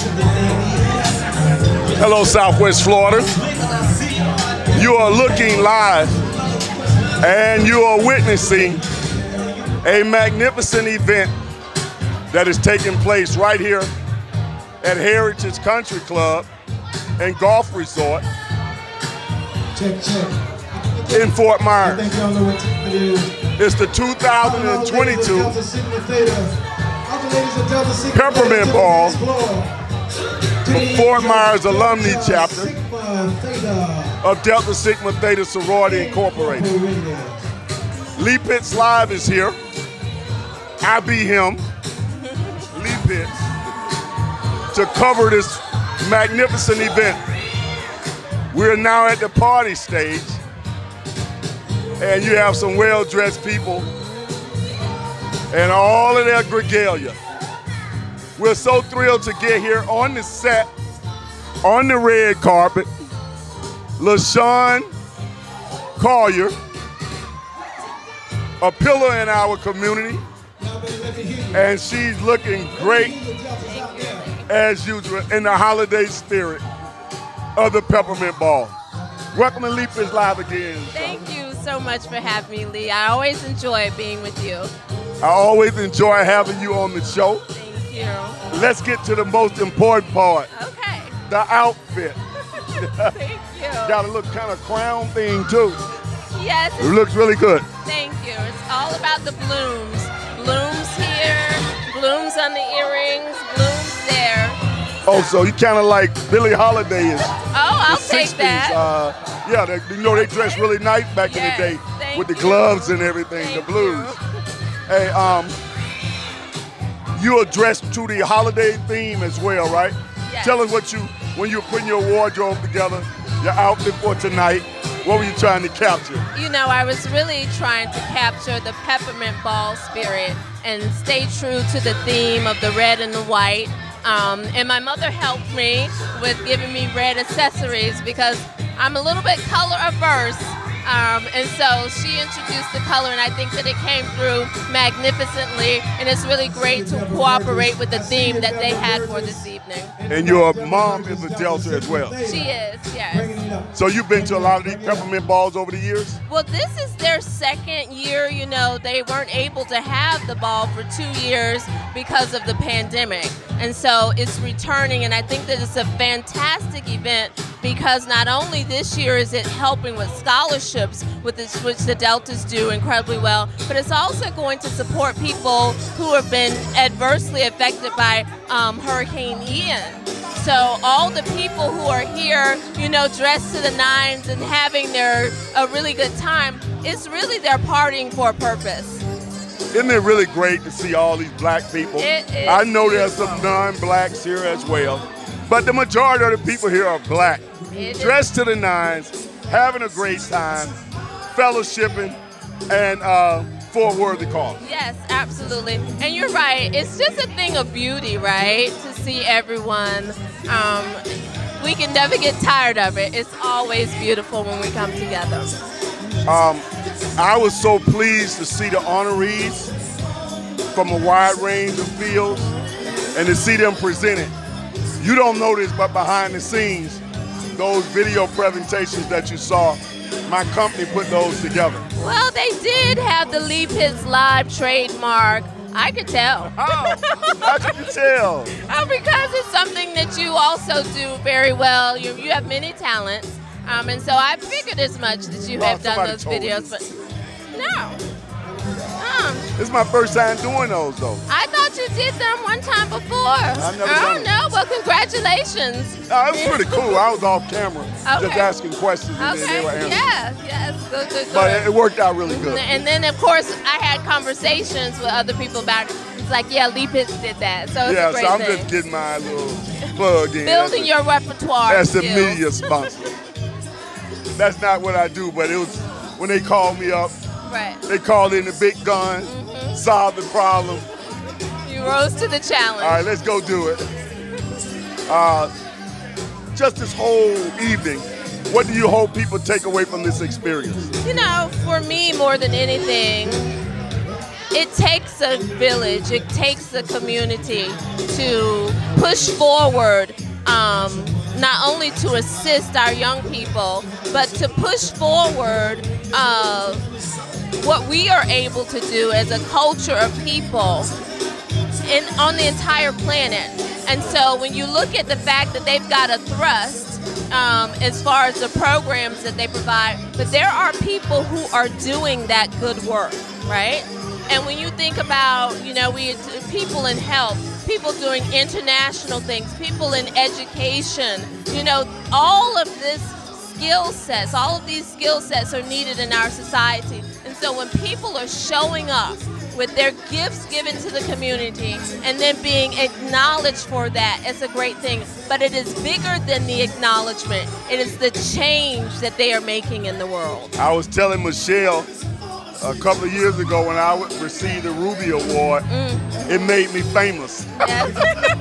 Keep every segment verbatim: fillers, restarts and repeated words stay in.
Hello, Southwest Florida. You are looking live and you are witnessing a magnificent event that is taking place right here at Heritage Country Club and Golf Resort check, check. in Fort Myers. I think y'all know what it is. It's the two thousand twenty-two Peppermint Ball for Fort Myers Alumni Chapter of Delta Sigma Theta Sorority Incorporated. Lee Pitts Live is here. I be him, Lee Pitts, to cover this magnificent event. We're now at the party stage, and you have some well-dressed people and all of their regalia. We're so thrilled to get here on the set, on the red carpet, LaShaun Collier, a pillar in our community, and she's looking great as usual in the holiday spirit of the Peppermint Ball. Welcome to Lee Pitts Live again. Thank you so much for having me, Lee. I always enjoy being with you. I always enjoy having you on the show. Thank you. Let's get to the most important part. Okay. The outfit. Thank you. Got a little kind of crown thing too. Yes. It looks really good. Thank you. It's all about the blooms. Blooms here, blooms on the earrings, blooms there. Oh, so you kind of like Billie Holiday is. Oh, I'll the take sixties, that. Uh, yeah, they, you know they dressed really nice back Yes, in the day thank with the you. gloves and everything, Thank the blues. you. Hey, um, you are dressed to the holiday theme as well, right? Yes. Tell us what you, when you were putting your wardrobe together, your outfit for tonight, what were you trying to capture? You know, I was really trying to capture the Peppermint Ball spirit and stay true to the theme of the red and the white. Um, and my mother helped me with giving me red accessories because I'm a little bit color averse. Um, and so she introduced the color, and I think that it came through magnificently, and it's really great to cooperate with the theme that they had for this evening. And your mom is a Delta as well. She is, yes. So you've been to a lot of these Peppermint Balls over the years? Well, this is their second year. You know, they weren't able to have the ball for two years because of the pandemic. And so it's returning, and I think that it's a fantastic event because not only this year is it helping with scholarships, with this, which the Deltas do incredibly well, but it's also going to support people who have been adversely affected by um, Hurricane Ian. So all the people who are here, you know, dressed to the nines and having their a really good time, it's really they're partying for a purpose. Isn't it really great to see all these black people? It is I know there's beautiful. some non-blacks here as well, but the majority of the people here are black. It Dressed to the nines, having a great time, fellowshipping, and uh, for a worthy cause. Yes, absolutely. And you're right. It's just a thing of beauty, right? To see everyone. Um, we can never get tired of it. It's always beautiful when we come together. Um, I was so pleased to see the honorees from a wide range of fields and to see them presented. You don't know this, but behind the scenes, those video presentations that you saw, my company put those together. Well, they did have the Lee Pitts Live trademark. I could tell. How? How did you tell? Oh, because it's something that you also do very well. You, you have many talents. Um, and so I figured as much that you Well, have done those somebody told videos, but no. Um, This is my first time doing those, though. I thought you did them one time before. I've never oh, done it. no. Well, congratulations. No, it was pretty cool. I was off camera, just Okay. asking questions, and then they Okay. were answering. Yeah. Yes. Good, good, good. But it, it worked out really good. And then, of course, I had conversations with other people about it. It's like, yeah, Lee Pitts did that. So it's Yeah, a great so I'm thing. just getting my little plug in. Building That's your repertoire. a, That's the skills. media sponsor. That's not what I do, but it was when they called me up. Right. They called in the big gun, Mm-hmm. solved the problem. You rose to the challenge. All right, let's go do it. Uh, just this whole evening, what do you hope people take away from this experience? You know, for me, more than anything, it takes a village, it takes a community to push forward, um, not only to assist our young people, but to push forward uh, what we are able to do as a culture of people in, on the entire planet. And so when you look at the fact that they've got a thrust um, as far as the programs that they provide, but there are people who are doing that good work, right? And when you think about, you know, we people in health, people doing international things, people in education, you know, all of this skill sets, all of these skill sets are needed in our society. And so when people are showing up with their gifts given to the community and then being acknowledged for that, it's a great thing. But it is bigger than the acknowledgement. It is the change that they are making in the world. I was telling Michelle a couple of years ago when I received the Ruby Award, mm. it made me famous. Yes.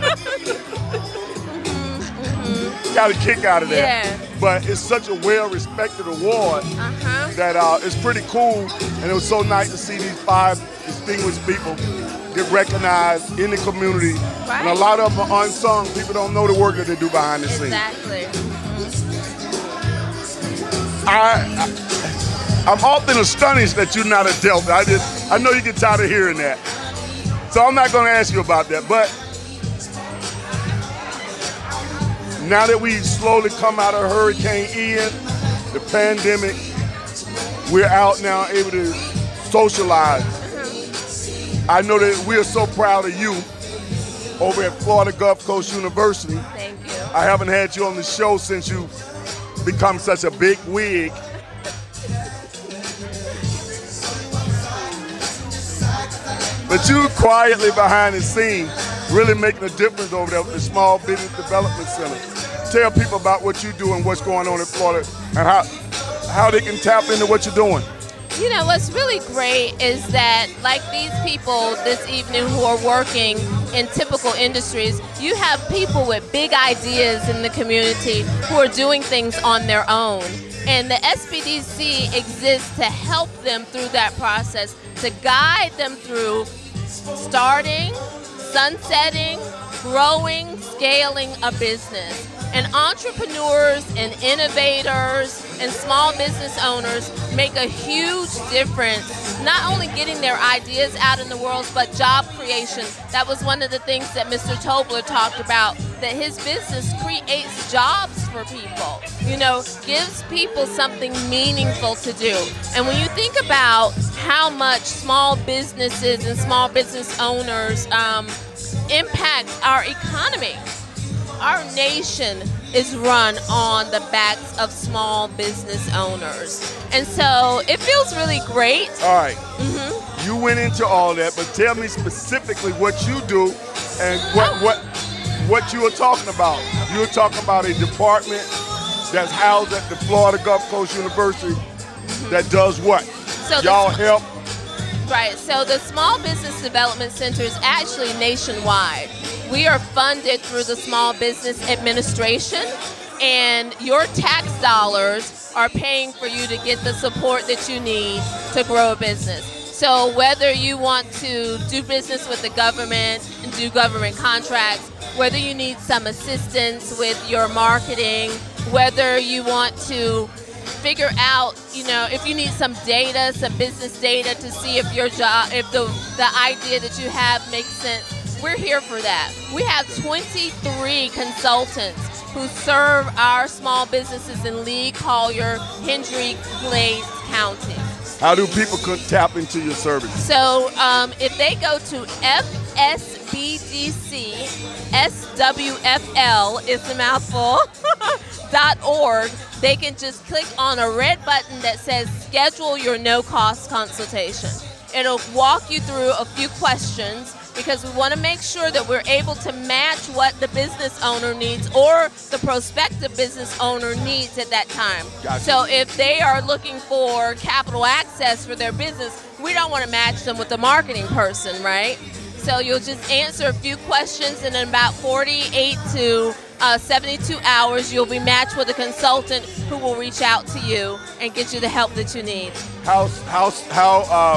mm-hmm. Got a kick out of that. Yeah. But it's such a well-respected award uh-huh. that uh, it's pretty cool, and it was so nice to see these five distinguished people get recognized in the community. Right. And a lot of them are unsung. People don't know the work that they do behind the scenes. Exactly. I, I, I'm often astonished that you're not a Delta. I just, I know you get tired of hearing that. So I'm not going to ask you about that. But now that we slowly come out of Hurricane Ian, the pandemic, we're out now able to socialize. I know that we are so proud of you over at Florida Gulf Coast University. Thank you. I haven't had you on the show since you've become such a big wig. But you quietly behind the scene, really making a difference over there with the Small Business Development Center. Tell people about what you do and what's going on in Florida and how, how they can tap into what you're doing. You know, what's really great is that, like these people this evening who are working in typical industries, you have people with big ideas in the community who are doing things on their own. And the S B D C exists to help them through that process, to guide them through starting, sunsetting, growing, scaling a business. And entrepreneurs and innovators and small business owners make a huge difference, not only getting their ideas out in the world, but job creation. That was one of the things that Mister Tobler talked about, that his business creates jobs for people, you know, gives people something meaningful to do. And when you think about how much small businesses and small business owners um, impact our economy, our nation is run on the backs of small business owners. And so it feels really great. All right. Mm-hmm. You went into all that, but tell me specifically what you do and what, oh. what, what you were talking about. You were talking about a department that's housed at the Florida Gulf Coast University mm-hmm. that does what? So y'all help? Right, so the Small Business Development Center is actually nationwide. We are funded through the Small Business Administration, and your tax dollars are paying for you to get the support that you need to grow a business. So whether you want to do business with the government and do government contracts, whether you need some assistance with your marketing, whether you want to figure out, you know, if you need some data, some business data to see if your job, if the, the idea that you have makes sense, we're here for that. We have twenty-three consultants who serve our small businesses in Lee, Collier, Hendry, Glades County. How do people tap into your services? So um, if they go to F S B D C, S W F L, it's a mouthful, dot org, they can just click on a red button that says schedule your no-cost consultation. It'll walk you through a few questions because we want to make sure that we're able to match what the business owner needs or the prospective business owner needs at that time. Gotcha. So if they are looking for capital access for their business, we don't want to match them with the marketing person, right? So you'll just answer a few questions, and in about forty-eight to seventy-two hours, you'll be matched with a consultant who will reach out to you and get you the help that you need. How, how, how, um,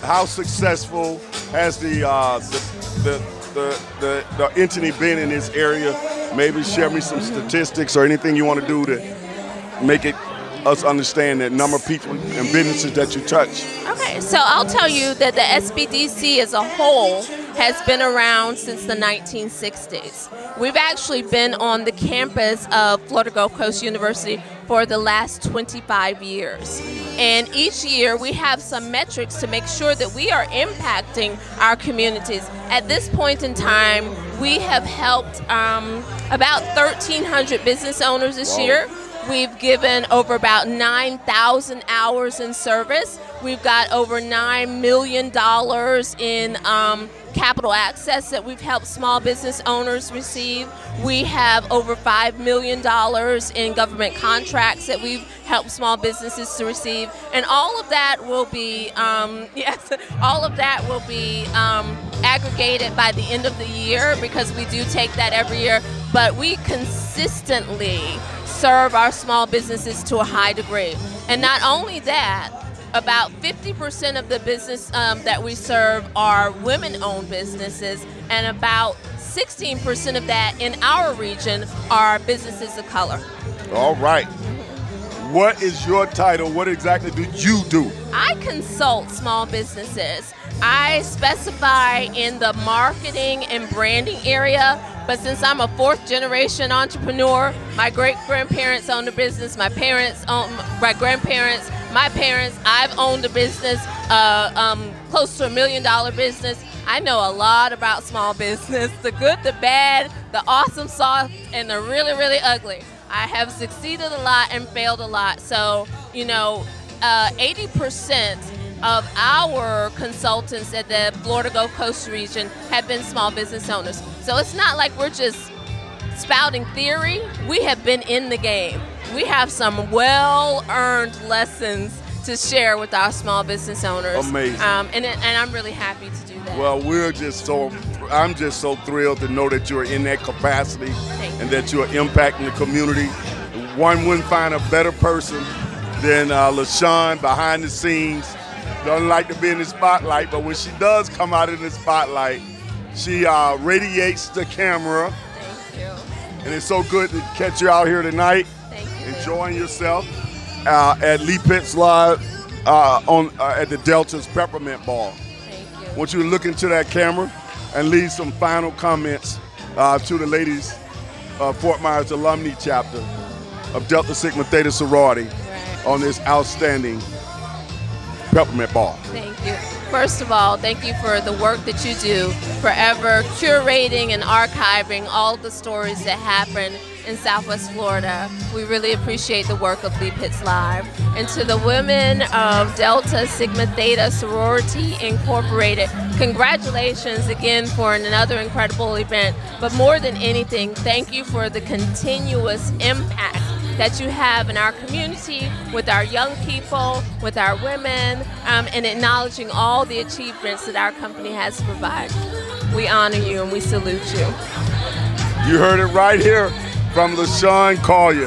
how successful has the, uh, the, the, the, the, the entity been in this area? Maybe share me some statistics or anything you want to do to make it us understand the number of people and businesses that you touch. Okay, so I'll tell you that the S B D C as a whole has been around since the nineteen sixties. We've actually been on the campus of Florida Gulf Coast University for the last twenty-five years. And each year we have some metrics to make sure that we are impacting our communities. At this point in time, we have helped um, about thirteen hundred business owners this Whoa. year. We've given over about nine thousand hours in service. We've got over nine million dollars in um, capital access that we've helped small business owners receive. We have over five million dollars in government contracts that we've helped small businesses to receive. And all of that will be, um, yes, all of that will be um, aggregated by the end of the year, because we do take that every year. But we consistently serve our small businesses to a high degree. And not only that, about fifty percent of the business um, that we serve are women-owned businesses, and about sixteen percent of that in our region are businesses of color. All right. What is your title? What exactly do you do? I consult small businesses. I specify in the marketing and branding area, but since I'm a fourth generation entrepreneur, my great grandparents owned a business, my parents owned, my grandparents, my parents, I've owned a business, uh, um, close to a million dollar business. I know a lot about small business, the good, the bad, the awesome soft, and the really, really ugly. I have succeeded a lot and failed a lot. So, you know, uh, eighty percent of our consultants at the Florida Gulf Coast region have been small business owners. So it's not like we're just spouting theory. We have been in the game. We have some well-earned lessons to share with our small business owners. Amazing. Um, and, it, and I'm really happy to do that. Well, we're just so, I'm just so thrilled to know that you're in that capacity and that you're impacting the community. One wouldn't find a better person than uh, LaShaun behind the scenes. Doesn't like to be in the spotlight, but when she does come out in the spotlight, she uh, radiates the camera. Thank you. And it's so good to catch you out here tonight. Thank you. Enjoying yourself uh, at Lee Pitts Live uh, on uh, at the Delta's Peppermint Ball. Thank you. I want you to look into that camera and leave some final comments uh, to the ladies of Fort Myers Alumni Chapter of Delta Sigma Theta Sorority Right. on this outstanding Peppermint Ball. Thank you. First of all, thank you for the work that you do, forever curating and archiving all the stories that happen in Southwest Florida. We really appreciate the work of Lee Pitts Live. And to the women of Delta Sigma Theta Sorority Incorporated, congratulations again for another incredible event. But more than anything, thank you for the continuous impact that you have in our community, with our young people, with our women, um, and acknowledging all the achievements that our company has to provide. We honor you and we salute you. You heard it right here from LaShaun Collier.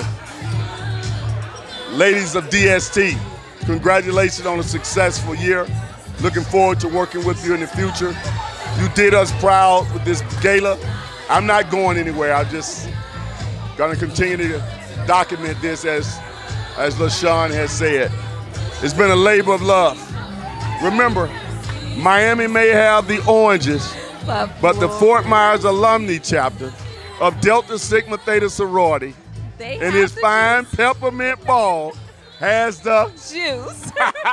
Ladies of D S T, congratulations on a successful year. Looking forward to working with you in the future. You did us proud with this gala. I'm not going anywhere. I'm just gonna continue to document this as, as LaShaun has said. It's been a labor of love. Remember, Miami may have the oranges, but the Fort Myers Alumni Chapter of Delta Sigma Theta Sorority They and his fine juice. peppermint ball has the Juice.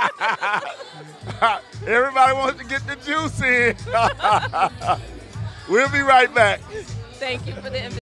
Everybody wants to get the juice in. We'll be right back. Thank you for the invitation.